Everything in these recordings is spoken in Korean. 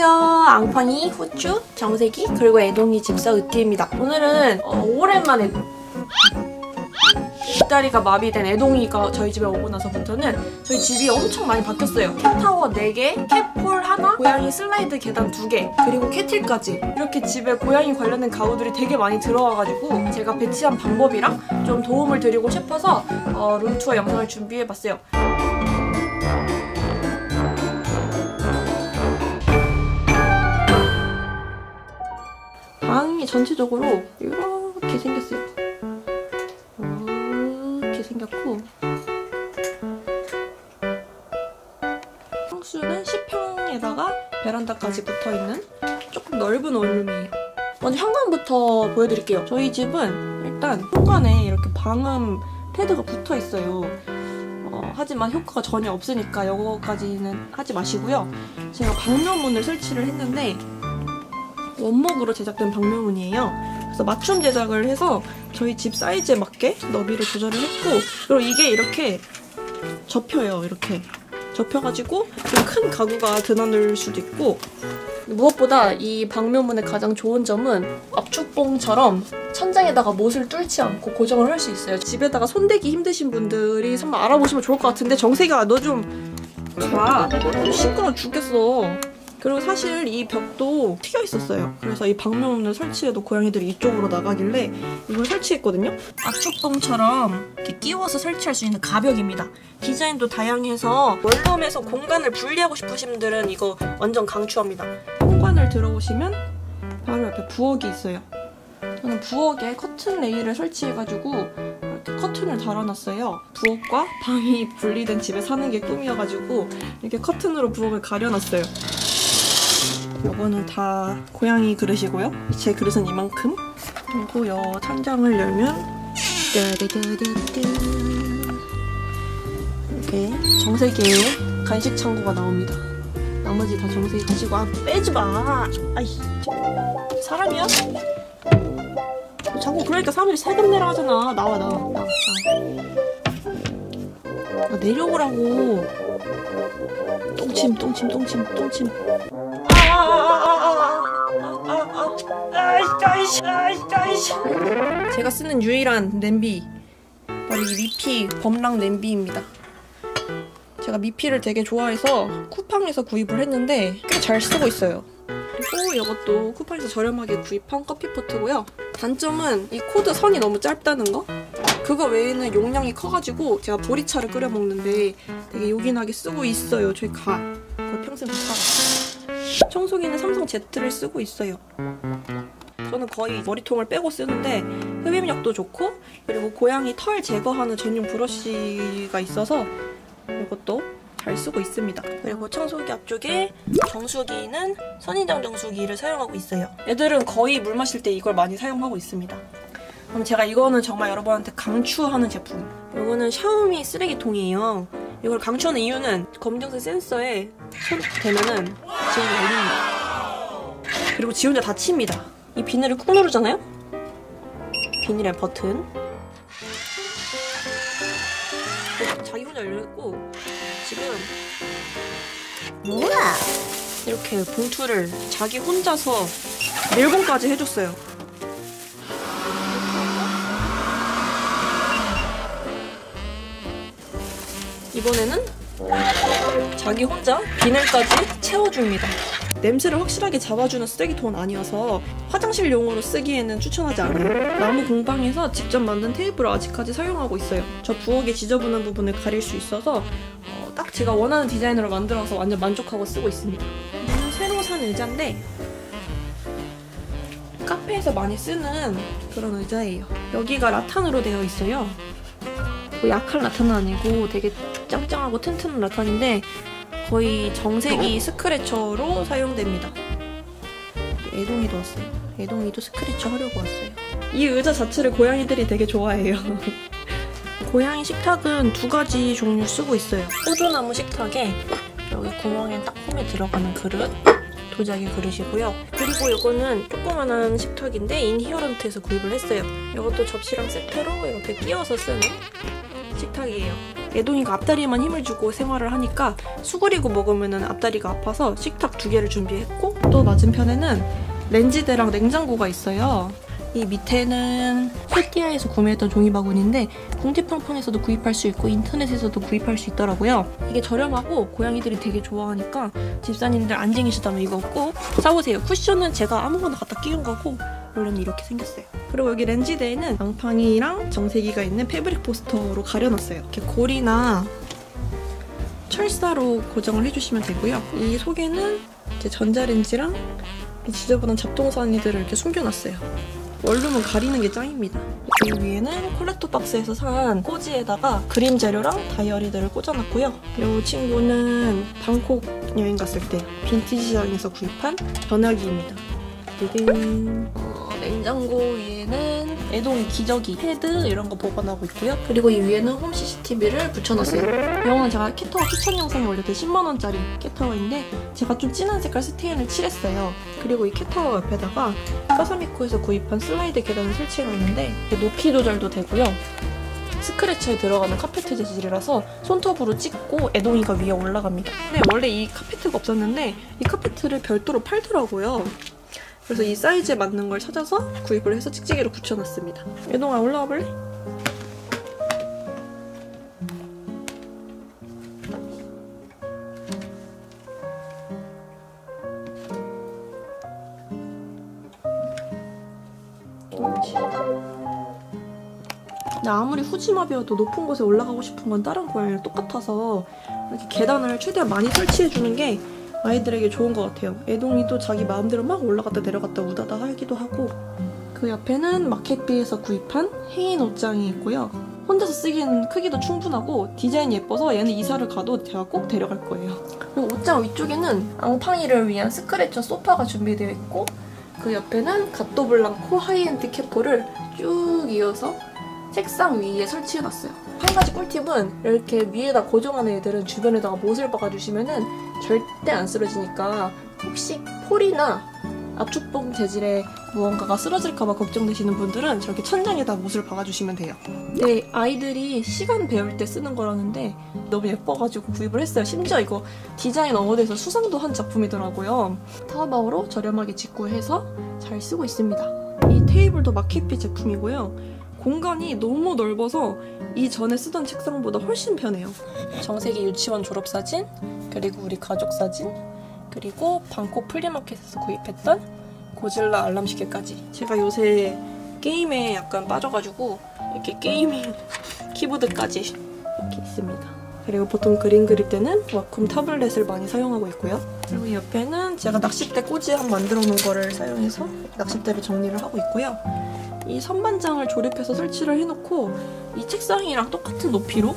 안녕하세요. 앙팡이, 후쭈, 정세기, 그리고 애동이 집사 으띠입니다. 오늘은 오랜만에 뒷다리가 마비된 애동이가 저희 집에 오고 나서부터는 저희 집이 엄청 많이 바뀌었어요. 캣타워 4개, 캣폴 하나, 고양이 슬라이드 계단 2개, 그리고 캣틸까지 이렇게 집에 고양이 관련된 가구들이 되게 많이 들어와가지고 제가 배치한 방법이랑 좀 도움을 드리고 싶어서 룸투어 영상을 준비해봤어요. 방이 전체적으로 이렇게 생겼어요. 이렇게 생겼고 평수는 10평에다가 베란다까지 붙어있는 조금 넓은 원룸이에요. 먼저 현관부터 보여드릴게요. 저희 집은 일단 현관에 이렇게 방음 패드가 붙어있어요. 하지만 효과가 전혀 없으니까 이거까지는 하지 마시고요. 제가 방묘문을 설치를 했는데 원목으로 제작된 방묘문이에요. 그래서 맞춤 제작을 해서 저희 집 사이즈에 맞게 너비를 조절을 했고, 그리고 이게 이렇게 접혀요. 이렇게 접혀가지고 좀 큰 가구가 드나들 수도 있고, 무엇보다 이 방묘문의 가장 좋은 점은 압축봉처럼 천장에다가 못을 뚫지 않고 고정을 할 수 있어요. 집에다가 손대기 힘드신 분들이 한번 알아보시면 좋을 것 같은데, 정세기가 너 좀 가. 시끄러워 죽겠어. 그리고 사실 이 벽도 튀어 있었어요. 그래서 이 방묘문을 설치해도 고양이들이 이쪽으로 나가길래 이걸 설치했거든요. 압축봉처럼 이렇게 끼워서 설치할 수 있는 가벽입니다. 디자인도 다양해서 원룸에서 공간을 분리하고 싶으신 분들은 이거 완전 강추합니다. 현관을 들어오시면 바로 옆에 부엌이 있어요. 저는 부엌에 커튼 레일을 설치해가지고 이렇게 커튼을 달아놨어요. 부엌과 방이 분리된 집에 사는 게 꿈이어가지고 이렇게 커튼으로 부엌을 가려놨어요. 요거는 다 고양이 그릇이고요. 제 그릇은 이만큼. 그리고 요 찬장을 열면 이렇게 정세기의 간식 창고가 나옵니다. 나머지 다 정세기 가지고. 아, 빼지 마. 아이, 사람이야? 자꾸 그러니까 사람들이 세금 내라 하잖아. 나와. 내려오라고. 똥침. 제가 쓰는 유일한 냄비, 바로 이 미피 범랑 냄비입니다. 제가 미피를 되게 좋아해서 쿠팡에서 구입을 했는데 꽤 잘 쓰고 있어요. 그리고 이것도 쿠팡에서 저렴하게 구입한 커피포트고요. 단점은 이 코드 선이 너무 짧다는 거? 그거 외에는 용량이 커가지고 제가 보리차를 끓여 먹는데 되게 요긴하게 쓰고 있어요. 저희 가. 거의 평생 못 살아. 청소기는 삼성 Z를 쓰고 있어요. 저는 거의 머리통을 빼고 쓰는데 흡입력도 좋고, 그리고 고양이 털 제거하는 전용 브러쉬가 있어서 이것도 잘 쓰고 있습니다. 그리고 청소기 앞쪽에 정수기는 선인장 정수기를 사용하고 있어요. 애들은 거의 물 마실 때 이걸 많이 사용하고 있습니다. 그럼 제가 이거는 정말 여러분한테 강추하는 제품. 이거는 샤오미 쓰레기통이에요. 이걸 강추하는 이유는 검정색 센서에 손 대면은 지금 열립니다. 그리고 지 혼자 닫힙니다. 이 비닐을 꾹 누르잖아요? 비닐의 버튼. 자기 혼자 열렸고, 지금 뭐야? 이렇게 봉투를 자기 혼자서 밀봉까지 해줬어요. 이번에는 자기 혼자 비닐까지 채워줍니다. 냄새를 확실하게 잡아주는 쓰레기통은 아니어서 화장실용으로 쓰기에는 추천하지 않아요. 나무 공방에서 직접 만든 테이블을 아직까지 사용하고 있어요. 저 부엌의 지저분한 부분을 가릴 수 있어서 딱 제가 원하는 디자인으로 만들어서 완전 만족하고 쓰고 있습니다. 이거는 새로 산 의자인데 카페에서 많이 쓰는 그런 의자예요. 여기가 라탄으로 되어 있어요. 뭐 약한 라탄은 아니고 되게 짱짱하고 튼튼한 라탄인데 거의 정세기 스크래처로 사용됩니다. 애동이도 왔어요. 애동이도 스크래처 하려고 왔어요. 이 의자 자체를 고양이들이 되게 좋아해요. 고양이 식탁은 2가지 종류 쓰고 있어요. 호두나무 식탁에 여기 구멍에 딱 홈에 들어가는 그릇, 도자기 그릇이고요. 그리고 이거는 조그만한 식탁인데 인히어런트에서 구입을 했어요. 이것도 접시랑 세트로 이렇게 끼워서 쓰는 식탁이에요. 애동이가 앞다리에만 힘을 주고 생활을 하니까 수그리고 먹으면 앞다리가 아파서 식탁 2개를 준비했고, 또 맞은편에는 렌지대랑 냉장고가 있어요. 이 밑에는 폴띠아에서 구매했던 종이바구니인데 궁디팡팡에서도 구입할 수 있고 인터넷에서도 구입할 수 있더라고요. 이게 저렴하고 고양이들이 되게 좋아하니까 집사님들 안쟁이시다면 이거 꼭 사오세요. 쿠션은 제가 아무거나 갖다 끼운 거고 원래는 이렇게 생겼어요. 그리고 여기 렌지대에는 앙팡이랑 정세기가 있는 패브릭 포스터로 가려놨어요. 이렇게 고리나 철사로 고정을 해주시면 되고요. 이 속에는 이제 전자레인지랑 지저분한 잡동사니들을 이렇게 숨겨놨어요. 원룸은 가리는 게 짱입니다. 이 위에는 콜렉터 박스에서 산 꼬지에다가 그림 재료랑 다이어리들을 꽂아놨고요. 이 친구는 방콕 여행 갔을 때 빈티지 시장에서 구입한 전화기입니다. 냉장고 위에는 애동이 기저귀, 패드 이런 거 보관하고 있고요. 그리고 이 위에는 홈 CCTV를 붙여놨어요. 이거는 제가 캣타워 추천 영상을 올렸던 10만원짜리 캣타워인데 제가 좀 진한 색깔 스테인을 칠했어요. 그리고 이 캣타워 옆에다가 까사미코에서 구입한 슬라이드 계단을 설치해놨는데 높이 조절도 되고요. 스크래쳐에 들어가는 카페트 재질이라서 손톱으로 찍고 애동이가 위에 올라갑니다. 근데 원래 이 카페트가 없었는데 이 카페트를 별도로 팔더라고요. 그래서 이 사이즈에 맞는 걸 찾아서 구입을 해서 찍찍이로 붙여놨습니다. 애동아 올라와 볼래? 근데 아무리 후지마비여도 높은 곳에 올라가고 싶은 건 다른 고양이랑 똑같아서 이렇게 계단을 최대한 많이 설치해주는 게 아이들에게 좋은 것 같아요. 애동이도 자기 마음대로 막 올라갔다 내려갔다 우다다 하기도 하고. 그 옆에는 마켓비에서 구입한 혜인 옷장이 있고요. 혼자서 쓰기에는 크기도 충분하고 디자인이 예뻐서 얘는 이사를 가도 제가 꼭 데려갈 거예요. 그리고 옷장 위쪽에는 앙팡이를 위한 스크래처 소파가 준비되어 있고 그 옆에는 가토블랑코 하이엔드 캐포를 쭉 이어서 책상 위에 설치해놨어요. 한 가지 꿀팁은 이렇게 위에다 고정하는 애들은 주변에다가 못을 박아주시면은 절대 안 쓰러지니까 혹시 폴이나 압축봉 재질의 무언가가 쓰러질까봐 걱정되시는 분들은 저렇게 천장에다 못을 박아주시면 돼요. 네, 아이들이 시간 배울 때 쓰는 거라는데 너무 예뻐가지고 구입을 했어요. 심지어 이거 디자인 어워드에서 수상도 한 작품이더라고요. 타오바오로 저렴하게 직구해서 잘 쓰고 있습니다. 이 테이블도 마켓비 제품이고요. 공간이 너무 넓어서 이전에 쓰던 책상보다 훨씬 편해요. 정세기 유치원 졸업사진, 그리고 우리 가족 사진, 그리고 방콕 플리마켓에서 구입했던 고질라 알람시계까지. 제가 요새 게임에 약간 빠져가지고 이렇게 게이밍 키보드까지 이렇게 있습니다. 그리고 보통 그림 그릴 때는 와콤 타블렛을 많이 사용하고 있고요. 그리고 옆에는 제가 낚싯대 꼬지 한 만들어 놓은 거를 사용해서 낚싯대를 정리를 하고 있고요. 이 선반장을 조립해서 설치를 해놓고 이 책상이랑 똑같은 높이로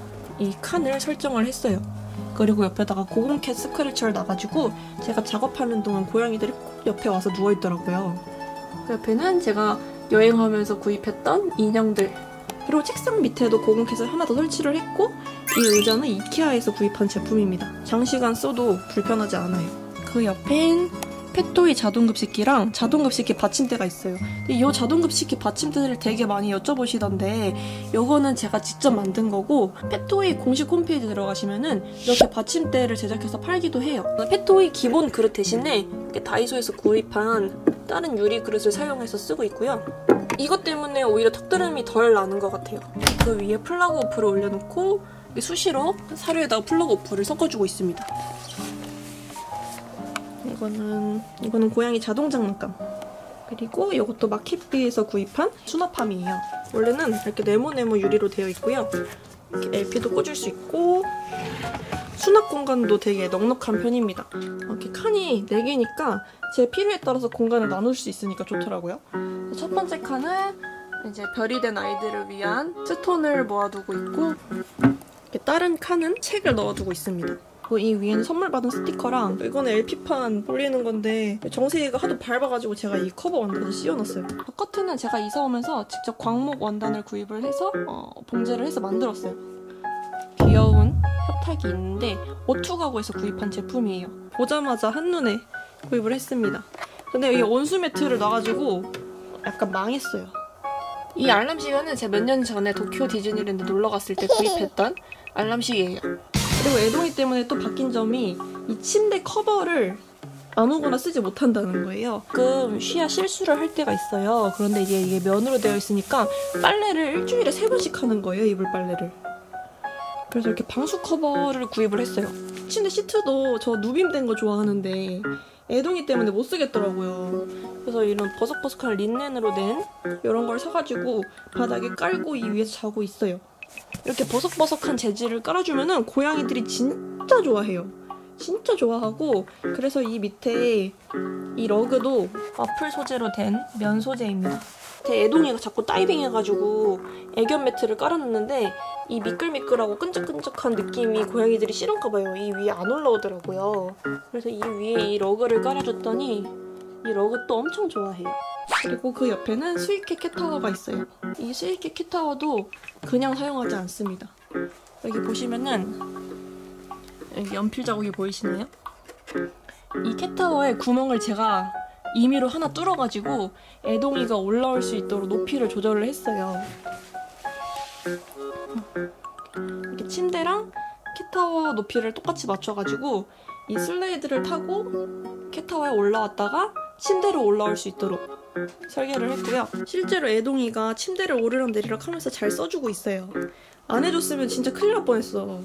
이 칸을 설정을 했어요. 그리고 옆에다가 고공캣 스크래처를 놔가지고 제가 작업하는 동안 고양이들이 꼭 옆에 와서 누워있더라고요. 그 옆에는 제가 여행하면서 구입했던 인형들, 그리고 책상 밑에도 고공캣을 하나 더 설치를 했고 이 의자는 이케아에서 구입한 제품입니다. 장시간 써도 불편하지 않아요. 그 옆엔 펫토이 자동급식기랑 자동급식기 받침대가 있어요. 근데 이 자동급식기 받침대를 되게 많이 여쭤보시던데 이거는 제가 직접 만든 거고 펫토이 공식 홈페이지 들어가시면은 이렇게 받침대를 제작해서 팔기도 해요. 펫토이 기본 그릇 대신에 다이소에서 구입한 다른 유리 그릇을 사용해서 쓰고 있고요. 이것 때문에 오히려 턱드름이 덜 나는 것 같아요. 그 위에 플러그 오프를 올려놓고 수시로 사료에다가 플러그 오프를 섞어주고 있습니다. 이거는 고양이 자동 장난감. 그리고 이것도 마켓비에서 구입한 수납함이에요. 원래는 이렇게 네모네모 유리로 되어 있고요. 이렇게 LP도 꽂을 수 있고 수납 공간도 되게 넉넉한 편입니다. 이렇게 칸이 4개니까 제 필요에 따라서 공간을 나눌 수 있으니까 좋더라고요. 첫 번째 칸은 이제 별이 된 아이들을 위한 스톤을 모아두고 있고 다른 칸은 책을 넣어두고 있습니다. 이 위에는 선물 받은 스티커랑 이거는 LP판 올리는 건데 정세이가 하도 밟아가지고 제가 이 커버 원단을 씌워놨어요. 바깥에는 제가 이사 오면서 직접 광목 원단을 구입을 해서 봉제를 해서 만들었어요. 귀여운 협탁이 있는데 오투가구에서 구입한 제품이에요. 보자마자 한눈에 구입을 했습니다. 근데 이 온수 매트를 놔가지고 약간 망했어요. 이 알람시계는 제가 몇 년 전에 도쿄 디즈니랜드 놀러 갔을 때 구입했던 알람시계예요. 그리고 애동이 때문에 또 바뀐 점이 이 침대 커버를 아무거나 쓰지 못한다는 거예요. 가끔 쉬야 실수를 할 때가 있어요. 그런데 이게 면으로 되어 있으니까 빨래를 일주일에 3번씩 하는 거예요, 이불 빨래를. 그래서 이렇게 방수 커버를 구입을 했어요. 침대 시트도 저 누빔된 거 좋아하는데 애동이 때문에 못 쓰겠더라고요. 그래서 이런 버석버석한 린넨으로 된 이런 걸 사가지고 바닥에 깔고 이 위에서 자고 있어요. 이렇게 버석버석한 재질을 깔아주면은 고양이들이 진짜 좋아해요. 진짜 좋아하고, 그래서 이 밑에 이 러그도 와플 소재로 된 면 소재입니다. 제 애동이가 자꾸 다이빙 해가지고 애견 매트를 깔아놨는데 이 미끌미끌하고 끈적끈적한 느낌이 고양이들이 싫은가 봐요. 이 위에 안 올라오더라고요. 그래서 이 위에 이 러그를 깔아줬더니 이 러그 또 엄청 좋아해요. 그리고 그 옆에는 스위캣 캣타워가 있어요. 이 스위캣 캣타워도 그냥 사용하지 않습니다. 여기 보시면은 여기 연필 자국이 보이시나요? 이 캣타워에 구멍을 제가 임의로 하나 뚫어가지고 애동이가 올라올 수 있도록 높이를 조절을 했어요. 이렇게 침대랑 캣타워 높이를 똑같이 맞춰가지고 이 슬레이드를 타고 캣타워에 올라왔다가 침대로 올라올 수 있도록 설계를 했고요. 실제로 애동이가 침대를 오르락 내리락 하면서 잘 써주고 있어요. 안 해줬으면 진짜 큰일 날 뻔했어.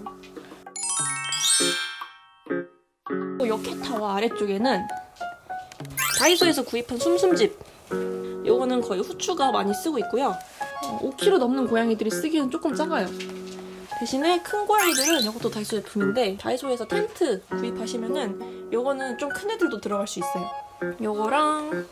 이 캣타워 아래쪽에는 다이소에서 구입한 숨숨집, 요거는 거의 후추가 많이 쓰고 있고요. 5kg 넘는 고양이들이 쓰기엔 조금 작아요. 대신에 큰 고양이들은 이것도 다이소 제품인데 다이소에서 텐트 구입하시면은 요거는 좀 큰 애들도 들어갈 수 있어요. 요거랑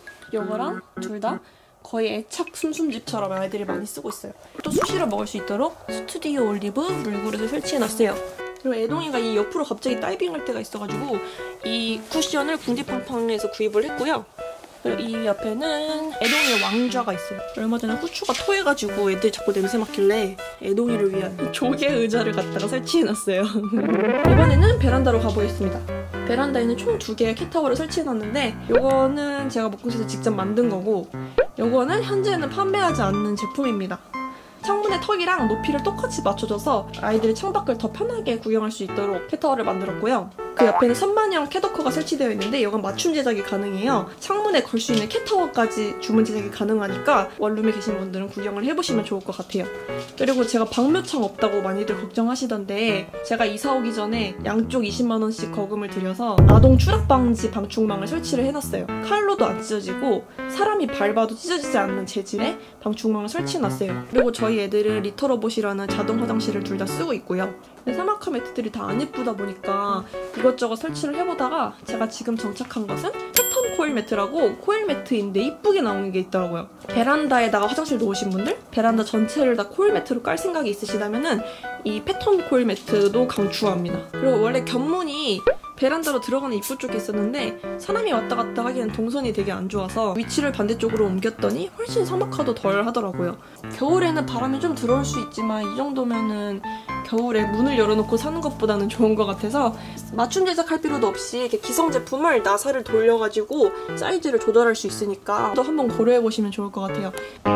둘 다 거의 애착 숨숨집처럼 아이들이 많이 쓰고 있어요. 또 수시로 먹을 수 있도록 스튜디오 올리브 물그릇을 설치해놨어요. 그리고 애동이가 이 옆으로 갑자기 다이빙할 때가 있어가지고 이 쿠션을 궁디팡팡에서 구입을 했고요. 그리고 이 옆에는 애동이의 왕좌가 있어요. 얼마 전에 후추가 토해가지고 애들이 자꾸 냄새 맡길래 애동이를 위한 조개 의자를 갖다가 설치해놨어요. 이번에는 베란다로 가보겠습니다. 베란다에는 총 2개의 캣타워를 설치해놨는데 요거는 제가 목공실에서 직접 만든 거고 요거는 현재는 판매하지 않는 제품입니다. 창문의 턱이랑 높이를 똑같이 맞춰줘서 아이들이 창밖을 더 편하게 구경할 수 있도록 캣타워를 만들었고요. 그 옆에는 선반형 캣워커가 설치되어 있는데 이건 맞춤 제작이 가능해요. 창문에 걸 수 있는 캣타워까지 주문 제작이 가능하니까 원룸에 계신 분들은 구경을 해보시면 좋을 것 같아요. 그리고 제가 방묘창 없다고 많이들 걱정하시던데 제가 이사 오기 전에 양쪽 20만원씩 거금을 들여서 아동 추락 방지 방충망을 설치를 해놨어요. 칼로도 안 찢어지고 사람이 밟아도 찢어지지 않는 재질의 방충망을 설치해놨어요. 그리고 저희 애들은 리터로봇이라는 자동 화장실을 둘 다 쓰고 있고요. 근데 사마카 매트들이 다 안 예쁘다 보니까 이것저것 설치를 해보다가 제가 지금 정착한 것은 패턴 코일 매트라고 코일 매트인데 이쁘게 나오는 게 있더라고요. 베란다에다가 화장실 놓으신 분들, 베란다 전체를 다 코일 매트로 깔 생각이 있으시다면은 이 패턴 코일 매트도 강추합니다. 그리고 원래 견문이 베란다로 들어가는 입구 쪽에 있었는데 사람이 왔다 갔다 하기엔 동선이 되게 안 좋아서 위치를 반대쪽으로 옮겼더니 훨씬 사막화도 덜 하더라고요. 겨울에는 바람이 좀 들어올 수 있지만 이 정도면은 겨울에 문을 열어놓고 사는 것보다는 좋은 것 같아서 맞춤 제작할 필요도 없이 이렇게 기성 제품을 나사를 돌려가지고 사이즈를 조절할 수 있으니까 또 한번 고려해보시면 좋을 것 같아요.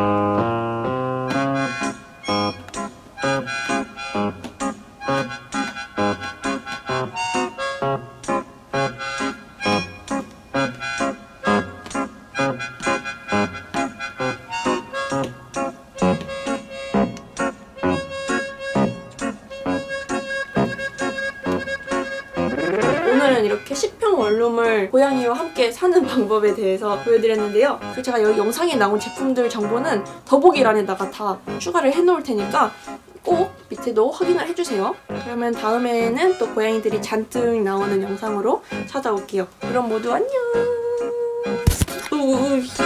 오늘은 이렇게 10평 원룸을 고양이와 함께 사는 방법에 대해서 보여드렸는데요. 그리고 제가 여기 영상에 나온 제품들 정보는 더보기란에다가 다 추가를 해놓을 테니까 꼭 밑에도 확인을 해주세요. 그러면 다음에는 또 고양이들이 잔뜩 나오는 영상으로 찾아올게요. 그럼 모두 안녕!